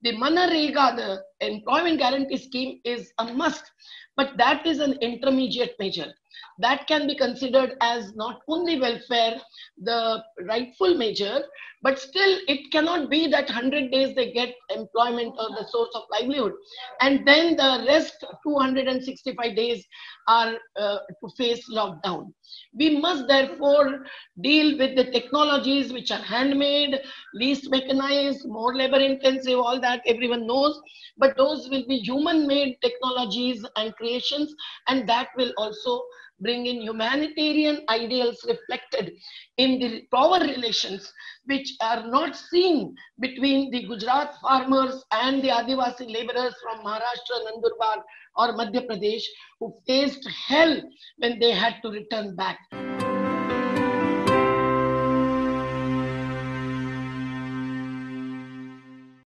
The Manarega, the employment guarantee scheme, is a must, but that is an intermediate measure. That can be considered as not only welfare, the rightful measure, but still it cannot be that 100 days they get employment or the source of livelihood, and then the rest 265 days are to face lockdown. We must therefore deal with the technologies which are handmade, least mechanized, more labor intensive, all that everyone knows, but those will be human made technologies and creations, and that will also bring in humanitarian ideals reflected in the power relations which are not seen between the Gujarat farmers and the Adivasi laborers from Maharashtra, Nandurbar or Madhya Pradesh, who faced hell when they had to return back.